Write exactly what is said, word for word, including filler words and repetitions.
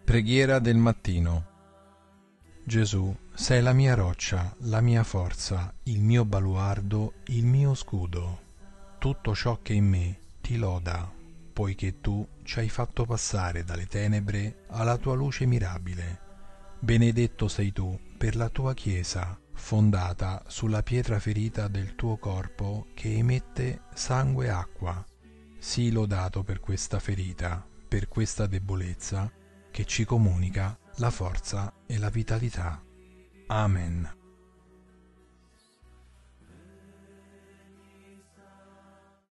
Preghiera del mattino. Gesù, sei la mia roccia, la mia forza, il mio baluardo, il mio scudo. Tutto ciò che in me ti loda, poiché tu ci hai fatto passare dalle tenebre alla tua luce mirabile. Benedetto sei tu per la tua Chiesa, fondata sulla pietra ferita del tuo corpo che emette sangue e acqua. Sii lodato per questa ferita, per questa debolezza, che ci comunica la forza e la vitalità. Amen.